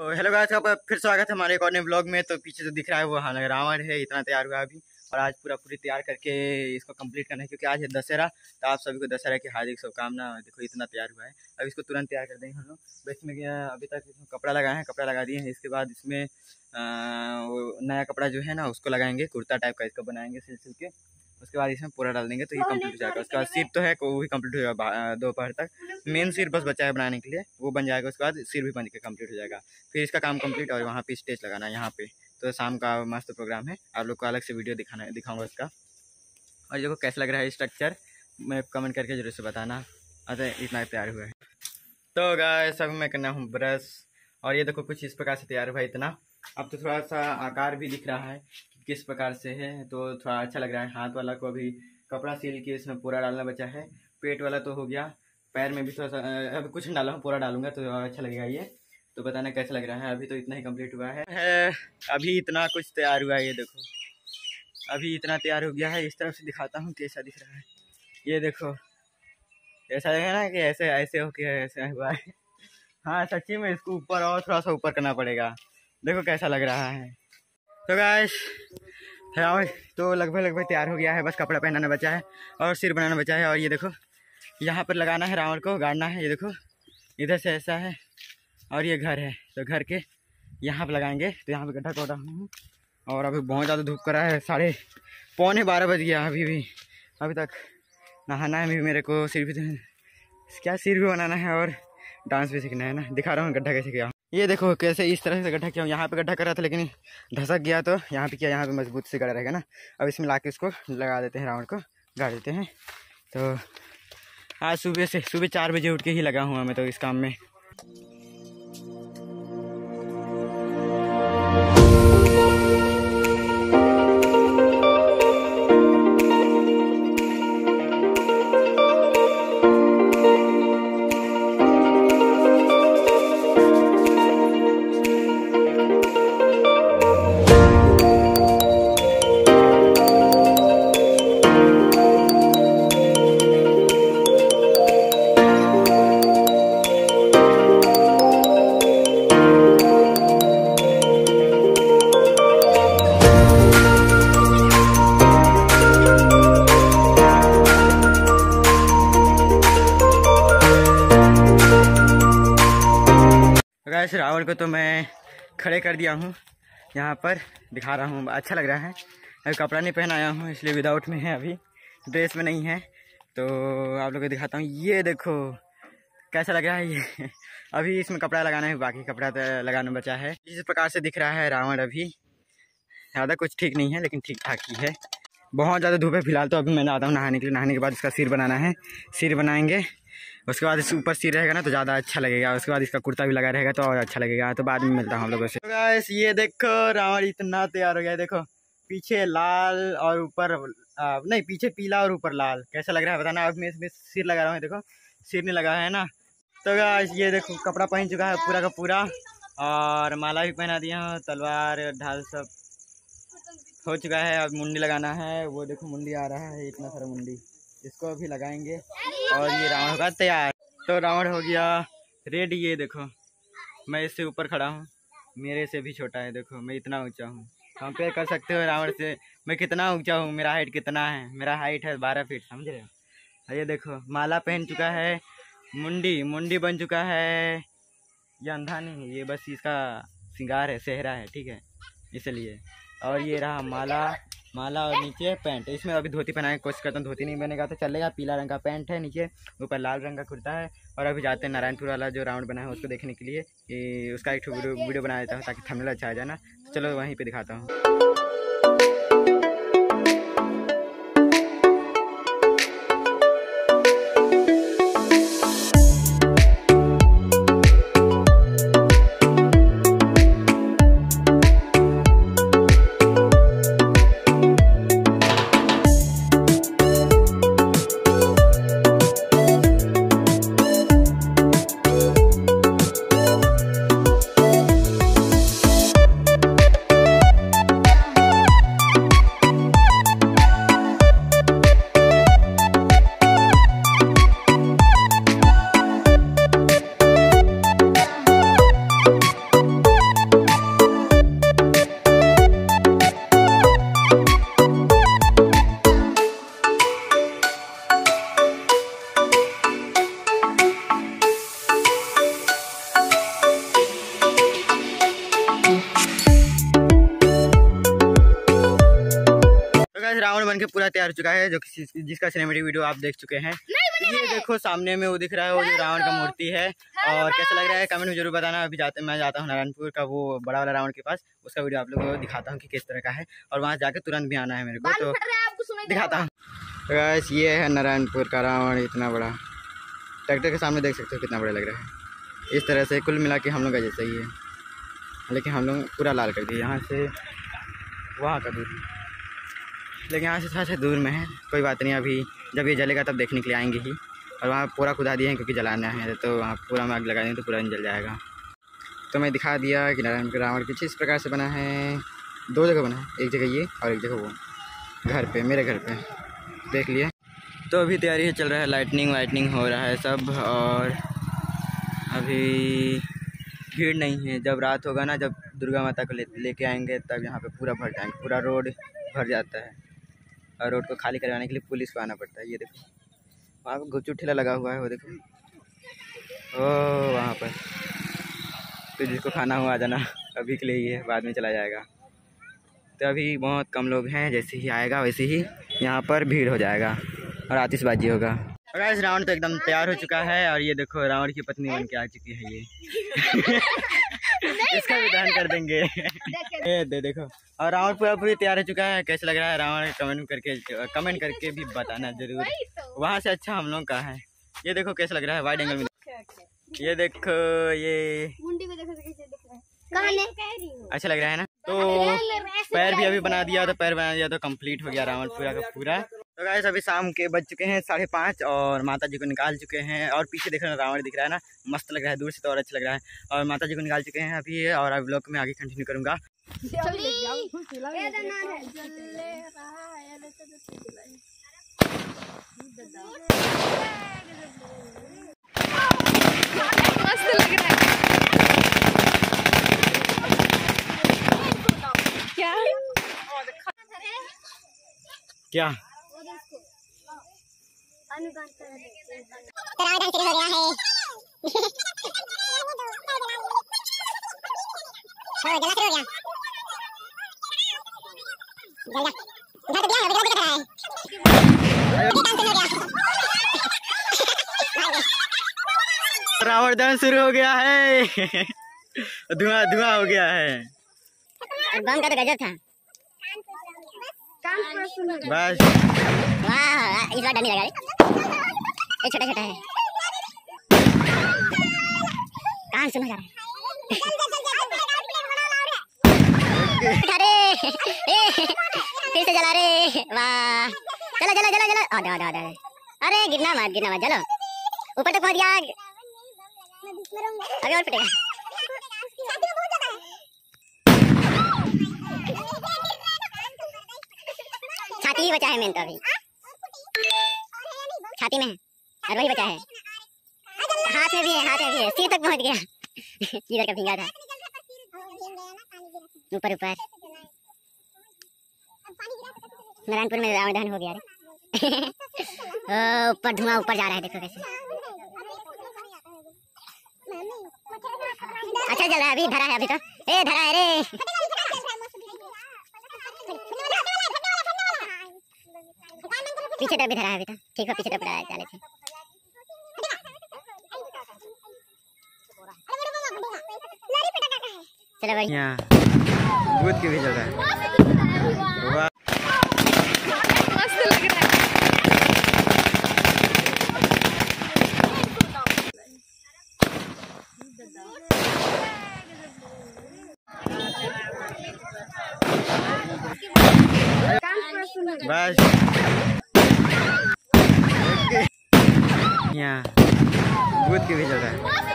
तो hello guys, आपका फिर स्वागत है हमारे एक और नए ब्लॉग में। तो पीछे जो दिख रहा है वो हाँ रावण है, इतना तैयार हुआ अभी। और आज पूरी तैयार करके इसको कंप्लीट करना है, क्योंकि आज है दशहरा। तो आप सभी को दशहरा की हार्दिक शुभकामना। देखो इतना तैयार हुआ है, अब इसको तुरंत तैयार कर देंगे हम लोग। तो इसमें अभी तक इसमें कपड़ा लगाए हैं, कपड़ा लगा दिए हैं। इसके बाद इसमें वो नया कपड़ा जो है ना उसको लगाएंगे, कुर्ता टाइप का इसको बनाएंगे सिल सिल के। उसके बाद इसमें पूरा डाल देंगे तो ये कंप्लीट हो जाएगा। उसके बाद सिर तो है वो भी कंप्लीट हो जाएगा दोपहर तक। मेन सिर बस बचा है बनाने के लिए, वो बन जाएगा। उसके बाद सिर भी बन के कंप्लीट हो जाएगा। फिर इसका काम कंप्लीट। और वहाँ पे स्टेज लगाना है यहाँ पे। तो शाम का मस्त प्रोग्राम है, आप लोग को अलग से वीडियो दिखाऊंगा इसका। और देखो कैसा लग रहा है स्ट्रक्चर, मैं कमेंट करके जरूर से बताना। अच्छा इतना तैयार हुआ है। तो गाइस सब मैं करना हूँ ब्रश। और ये देखो कुछ इस प्रकार से तैयार हुआ है इतना। अब तो थोड़ा सा आकार भी दिख रहा है किस प्रकार से है, तो थोड़ा अच्छा लग रहा है। हाथ वाला को अभी कपड़ा सिल के इसमें पूरा डालना बचा है। पेट वाला तो हो गया, पैर में भी थोड़ा सा अभी कुछ नहीं डाला हूँ, पूरा डालूंगा तो अच्छा लगेगा ये। तो बताना कैसा लग रहा है। अभी तो इतना ही कंप्लीट हुआ है। अभी इतना कुछ तैयार हुआ है, ये देखो अभी इतना तैयार हो गया है। इस तरफ से दिखाता हूँ कैसा दिख रहा है। ये देखो ऐसा है ना कि ऐसे ऐसे होके ऐसे हुआ है। हाँ सच्ची में इसको ऊपर और थोड़ा सा ऊपर करना पड़ेगा। देखो कैसा लग रहा है। तो गाइस तो लगभग तैयार हो गया है, बस कपड़ा पहनाना बचा है और सिर बनाना बचा है। और ये देखो यहाँ पर लगाना है, रावण को गाड़ना है। ये देखो इधर से ऐसा है और ये घर है, तो घर के यहाँ पर लगाएंगे। तो यहाँ पे गड्ढा खोदा हूँ। और अभी बहुत ज़्यादा धूप करा है, 11:15 बज गया अभी तक नहाना है मेरे को। सिर भी बनाना है और डांस भी सीखना है ना। दिखा रहा हूँ गड्ढा कैसे किया। ये देखो कैसे इस तरह से गड्ढा किया हूँ। यहाँ पे गड्ढा कर रहा था लेकिन धसक गया, तो यहाँ पे किया, यहाँ पे मजबूत से गड़ा रहेगा ना। अब इसमें लाके इसको लगा देते हैं, रावण को गाड़ देते हैं। तो आज सुबह 4 बजे उठ के ही लगा हुआ मैं तो इस काम में। गाइस रावण को तो मैं खड़े कर दिया हूँ, यहाँ पर दिखा रहा हूँ। अच्छा लग रहा है। अभी कपड़ा नहीं पहनाया हूँ इसलिए विदाउट में है, अभी ड्रेस में नहीं है। तो आप लोगों को दिखाता हूँ। ये देखो कैसा लग रहा है ये। अभी इसमें कपड़ा लगाना है, बाकी कपड़ा तो लगाना बचा है। इस प्रकार से दिख रहा है रावण। अभी ज़्यादा कुछ ठीक नहीं है लेकिन ठीक ठाक ही है। बहुत ज़्यादा धूप है फिलहाल। तो अभी मैं आता हूँ नहाने के लिए। नहाने के बाद इसका सिर बनाना है, सिर बनाएंगे। उसके बाद इस ऊपर सिर रहेगा ना तो ज़्यादा अच्छा लगेगा। उसके बाद इसका कुर्ता भी लगा रहेगा तो और अच्छा लगेगा। तो बाद में मिलता हूँ हम लोगों से। तो गाइस ये देखो रावण इतना तैयार हो गया। देखो पीछे लाल और ऊपर नहीं, पीछे पीला और ऊपर लाल। कैसा लग रहा है बताना। अब मैं इसमें सिर लगा रहा हूँ, देखो सिर नहीं लगा है ना। तो गाइस ये देखो कपड़ा पहन चुका है पूरा का पूरा, और माला भी पहना दिया हूँ, तलवार ढाल सब हो चुका है। अब मुंडी लगाना है। वो देखो मुंडी आ रहा है, इतना सारा मुंडी, इसको अभी लगाएंगे और ये रावण होगा तैयार। तो रावण हो गया रेडी। ये देखो मैं इससे ऊपर खड़ा हूँ, मेरे से भी छोटा है। देखो मैं इतना ऊंचा हूँ, कंपेयर कर सकते हो रावण से मैं कितना ऊंचा हूँ। मेरा हाइट कितना है, मेरा हाइट है 12 फीट, समझ रहे हो। ये देखो माला पहन चुका है, मुंडी बन चुका है। ये अंधा नहीं है, ये बस इसका श्रृंगार है, सेहरा है, ठीक है, इसलिए। और ये रहा माला और नीचे पैंट। इसमें अभी धोती पहनाने की कोशिश करता हूँ, धोती नहीं बनेगा तो चलेगा। पीला रंग का पैंट है नीचे, ऊपर लाल रंग का कुर्ता है। और अभी जाते हैं नारायणपुर वाला जो रावण बना है उसको देखने के लिए, कि उसका एक वीडियो बना देता हूँ ताकि थंबनेल अच्छा आ जाए ना। तो चलो वहीं पे दिखाता हूँ। बन के पूरा तैयार हो चुका है, जो जिसका सिनेमेटिक वीडियो आप देख चुके हैं। ये देखो सामने में वो दिख रहा है, वो जो रावण का मूर्ति है। और कैसा लग रहा है कमेंट में जरूर बताना। अभी मैं जाता हूँ नारायणपुर का वो बड़ा वाला रावण के पास, उसका वीडियो आप लोगों को दिखाता हूँ कि किस तरह का है। और वहाँ जाके तुरंत भी आना है मेरे को, तो दिखाता हूँ। तो गाइस ये है नारायणपुर का रावण, इतना बड़ा। ट्रैक्टर के सामने देख सकते हो कितना बड़ा लग रहा है। इस तरह से कुल मिला के हम लोग का जैसा ही है, लेकिन हम लोग पूरा लाल कर दिए। यहाँ से वहाँ का दूर, लेकिन यहाँ से थोड़ा सा दूर में है। कोई बात नहीं, अभी जब ये जलेगा तब देखने के लिए आएंगे ही। और वहाँ पूरा खुदा दिए हैं क्योंकि जलाना है, तो वहाँ पूरा में आग लगा देंगे तो पूरा जल जाएगा। तो मैं दिखा दिया कि नारायण का रावण कुछ इस प्रकार से बना है। 2 जगह बना है, एक जगह ये और एक जगह वो, घर पे, मेरे घर पे देख लिए। तो अभी तैयारी है, चल रहा है, लाइटनिंग वाइटनिंग हो रहा है सब। और अभी भीड़ नहीं है। जब रात होगा ना, जब दुर्गा माता को लेके आएंगे तब यहाँ पे पूरा भर जाएंगे। पूरा रोड भर जाता है और रोड को खाली करवाने के लिए पुलिस को आना पड़ता है। ये देखो वहाँ पर गुच्चू ठेला लगा हुआ है, वो देखो, ओ वहाँ पर। तो जिसको खाना हुआ आ जाना, अभी के लिए ही है, बाद में चला जाएगा। तो अभी बहुत कम लोग हैं, जैसे ही आएगा वैसे ही यहाँ पर भीड़ हो जाएगा और आतिशबाजी होगा। और गाइस रावण तो एकदम तैयार हो चुका है। और ये देखो रावण की पत्नी बन के आ चुकी है ये। इसका भी दहन कर देंगे। ये देखो, और रावण पूरी तैयार हो चुका है। कैसा लग रहा है रावण कमेंट करके भी बताना जरूर। वहाँ से अच्छा हम लोग का है। ये देखो कैसा लग रहा है वाइड एंगल में। ये देखो, ये अच्छा लग रहा है ना। तो पैर भी अभी बना दिया, तो पैर बना दिया तो कंप्लीट हो गया रावण पूरा का पूरा। तो गाइस अभी शाम के बज चुके हैं 5:30 और माता जी को निकाल चुके हैं। और पीछे देख रहे हैं रावण दिख रहा है ना, मस्त लग रहा है, दूर से तो और अच्छा लग रहा है। और माता जी को निकाल चुके हैं अभी, और अब ब्लॉग में आगे कंटिन्यू करूँगा। क्या रावण दहन शुरू हो गया है। धुआं धुआं हो गया है। बम का तो गजब था। बस वाह, इस बार डर नहीं लगा। ये छोटा छोटा है, कान सुना जा रहा है। अरे फिर से जला रे, वाह, चलो चलो चलो चलो। आधा अरे गिरना मत चलो, ऊपर तक पहुंच गया। अभी और फटेगा। छाती ही बचा है मेन, तो अभी छाती में है और वही बचा है। हाथ में भी है, सिर तक पहुंच गया। इधर का फिंगा था, ऊपर नारायणपुर में रावण दहन हो गया रे। ऊपर धुआं ऊपर जा रहा है, देखो कैसे अच्छा चल रहा है। अभी धरा है, अभी तो धरा है रे। पीछे तरफ भी धरा है अभी तो, ठीक है, पीछे तरफ पड़ा है, चले थे। चलो बढ़िया, दूध की भी चल रहा है। मस्त लग रहा है। बस यहाँ दूध की भी चल रहा है।